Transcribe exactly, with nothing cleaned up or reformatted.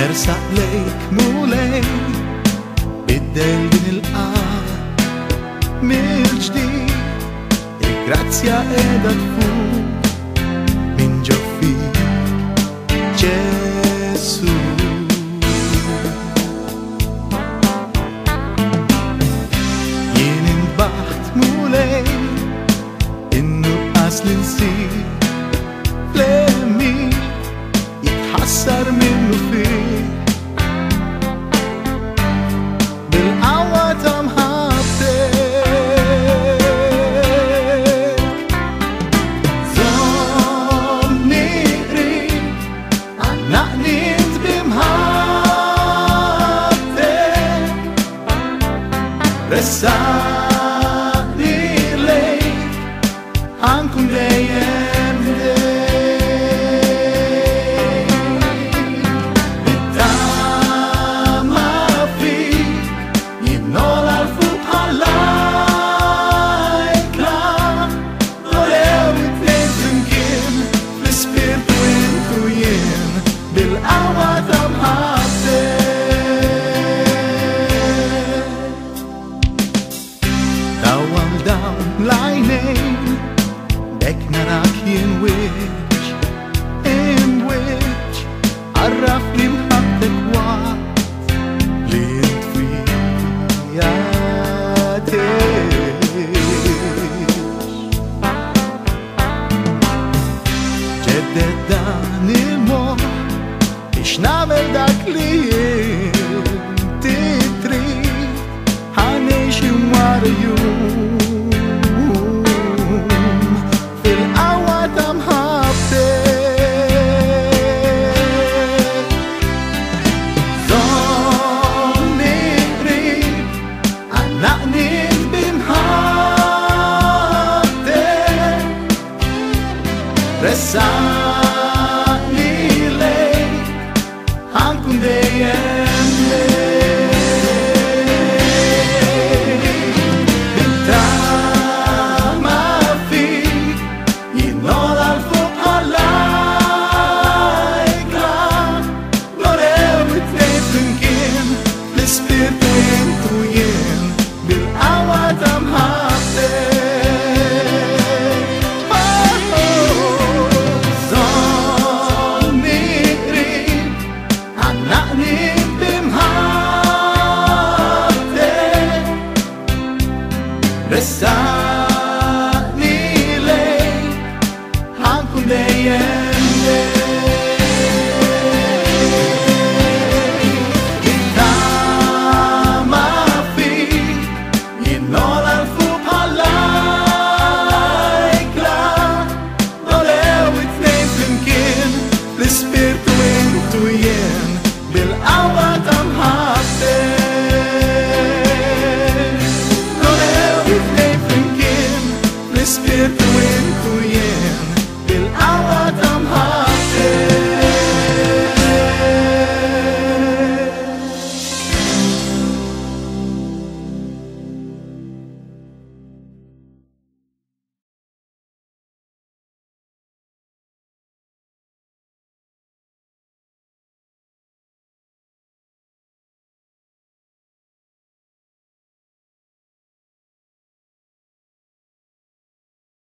Versaq lejk mulej biddel din il-qara mill-ġdid, il-grazzja qiegħda tfur minn ġo fik Ġesu. Jien inbaħt mulej in-nuqqas li nsir fl-emmi jitħassar minnu fik bil-qawwa ta' mħabbtek. Żommni qrib għannaqni int b'imħabbtek, ressaqni lejk ħankun dejjem lajnejn bek narak jien wiċ in wiċ għarraf li mħabtek waqt li int fija tgħix. Ġedded dan il-mod biex nagħmel dak li